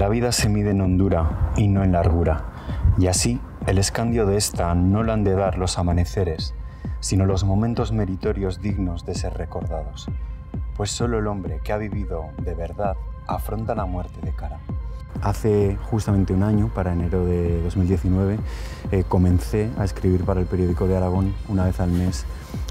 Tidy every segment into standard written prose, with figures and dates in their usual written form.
La vida se mide en hondura y no en largura, y así el escandio de esta no lo han de dar los amaneceres, sino los momentos meritorios dignos de ser recordados, pues solo el hombre que ha vivido de verdad afronta la muerte de cara. Hace justamente un año, para enero de 2019, comencé a escribir para el periódico de Aragón una vez al mes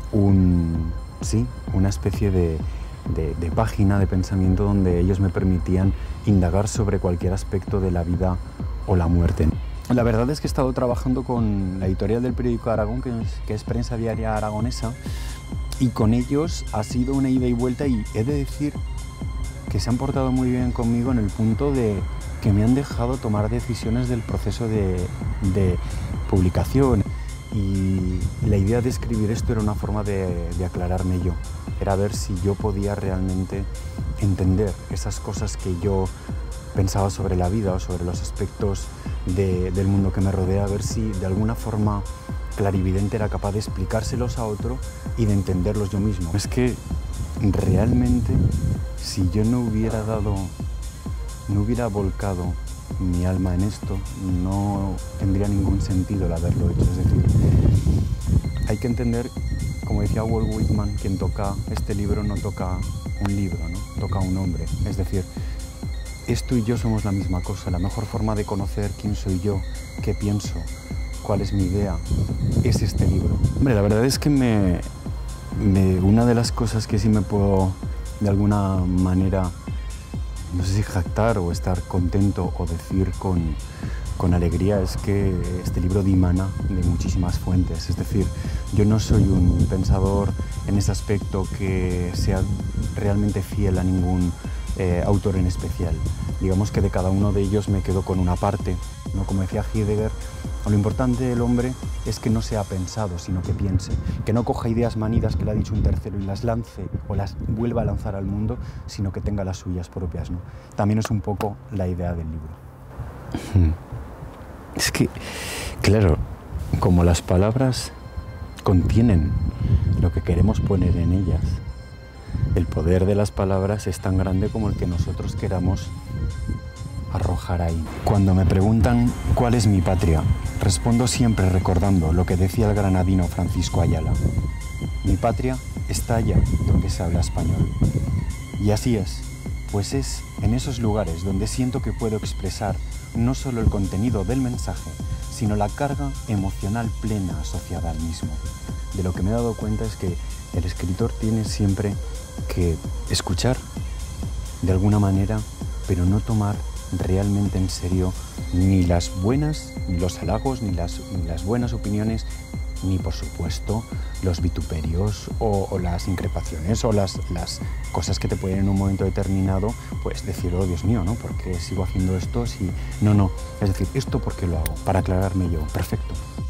una especie de página de pensamiento donde ellos me permitían indagar sobre cualquier aspecto de la vida o la muerte. La verdad es que he estado trabajando con la editorial del periódico de Aragón, que es Prensa Diaria Aragonesa, y con ellos ha sido una ida y vuelta, y he de decir que se han portado muy bien conmigo en el punto de que me han dejado tomar decisiones del proceso de publicación. Y la idea de escribir esto era una forma de aclararme yo. Era ver si yo podía realmente entender esas cosas que yo pensaba sobre la vida o sobre los aspectos del mundo que me rodea, a ver si de alguna forma clarividente era capaz de explicárselos a otro y de entenderlos yo mismo. Es que realmente, si yo no hubiera volcado mi alma en esto, no tendría ningún sentido el haberlo hecho. Es decir, hay que entender, como decía Walt Whitman, quien toca este libro no toca un libro, ¿no? Toca un hombre. Es decir, esto y yo somos la misma cosa. La mejor forma de conocer quién soy yo, qué pienso, cuál es mi idea, es este libro. Hombre, la verdad es que una de las cosas que sí me puedo de alguna manera, no sé si jactar o estar contento o decir con alegría, es que este libro dimana de muchísimas fuentes. Es decir, yo no soy un pensador en ese aspecto que sea realmente fiel a ningún autor en especial. Digamos que de cada uno de ellos me quedo con una parte, ¿no? Como decía Heidegger, lo importante del hombre es que no sea pensado, sino que piense, que no coja ideas manidas que le ha dicho un tercero y las lance o las vuelva a lanzar al mundo, sino que tenga las suyas propias, ¿no? También es un poco la idea del libro. Es que, claro, como las palabras contienen lo que queremos poner en ellas, el poder de las palabras es tan grande como el que nosotros queramos arrojar ahí. Cuando me preguntan cuál es mi patria, respondo siempre recordando lo que decía el granadino Francisco Ayala. Mi patria está allá donde se habla español. Y así es, pues es en esos lugares donde siento que puedo expresar no solo el contenido del mensaje, sino la carga emocional plena asociada al mismo. De lo que me he dado cuenta es que el escritor tiene siempre que escuchar de alguna manera, pero no tomar realmente en serio ni las buenas, ni los halagos, ni las buenas opiniones, ni por supuesto los vituperios o las increpaciones o las cosas que te pueden en un momento determinado pues decir, oh Dios mío, ¿no? ¿Por qué sigo haciendo esto? Si no, es decir, esto porque lo hago, para aclararme yo, perfecto.